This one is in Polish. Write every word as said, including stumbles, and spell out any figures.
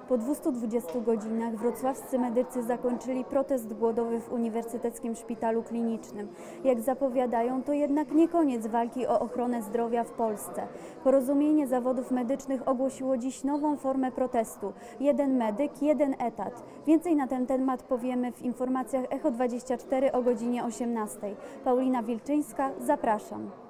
Po dwustu dwudziestu godzinach wrocławscy medycy zakończyli protest głodowy w Uniwersyteckim Szpitalu Klinicznym. Jak zapowiadają, to jednak nie koniec walki o ochronę zdrowia w Polsce. Porozumienie Zawodów Medycznych ogłosiło dziś nową formę protestu. Jeden medyk, jeden etat. Więcej na ten temat powiemy w informacjach Echo dwadzieścia cztery o godzinie osiemnastej. Paulina Wilczyńska, zapraszam.